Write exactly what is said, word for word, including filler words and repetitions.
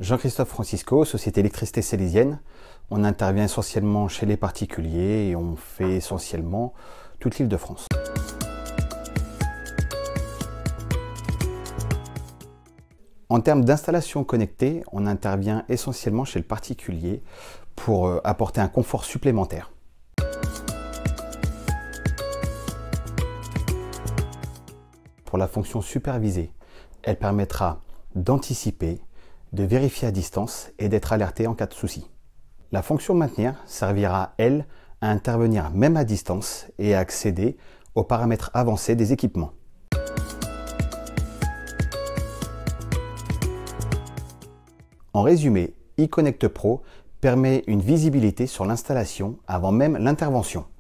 Jean-Christophe Francisco, Société Électricité Salésienne. On intervient essentiellement chez les particuliers et on fait essentiellement toute l'Île-de-France. En termes d'installation connectée, on intervient essentiellement chez le particulier pour apporter un confort supplémentaire. Pour la fonction supervisée, elle permettra d'anticiper, de vérifier à distance et d'être alerté en cas de souci. La fonction maintenir servira, elle, à intervenir même à distance et à accéder aux paramètres avancés des équipements. En résumé, eConnect Pro permet une visibilité sur l'installation avant même l'intervention.